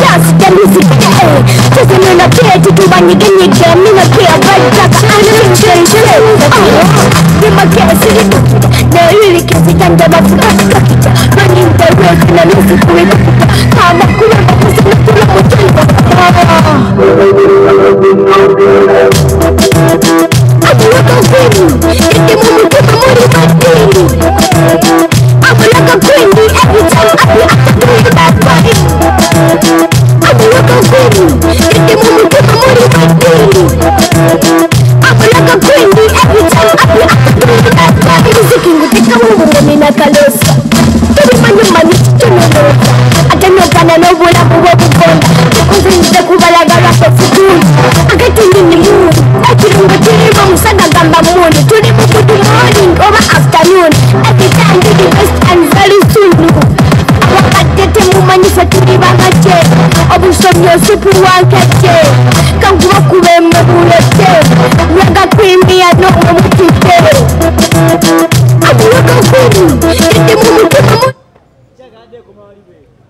just the music. Just a little bit to do when you get me a pair of red jacket and a change. You might get a silly book. Now you really can't sit under my foot. Running the road in the music with I'm a cool person to pull up with you. I'm a little baby. If you move to the money, my baby. I'm like a queenie every time I be at the door that way. I'm a little baby. If you move to the money, my baby. I'm like a queenie every time I be at the door that way. Music in the picture of the mina calosa. Every man you manage to know. I don't know can I know what I'm going to because in the Kubalaga rap of food. I get in the mood. I feel the dream of Sagagamba morning to the morning over afternoon. Every time to the best and very soon. I get a woman is a three bagache. Obusum your super one catche. Come walk away, my bullet. Raga cream me, I know what to tell. I'm a little queen. Get the moon to the moon.